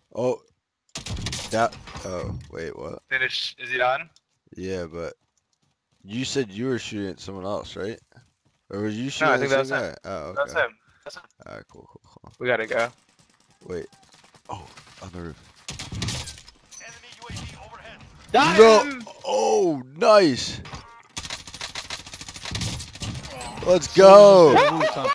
Oh, that. Oh, wait, what? Finish. Is he on? Yeah, but you said you were shooting at someone else, right? Or was you No, shooting I at the think that same was him. guy? Oh, That's okay. him. That's him. Alright, cool, cool, cool. We gotta go. Wait. Oh, on the roof. Enemy UAV overhead. No! Oh, nice! Let's go!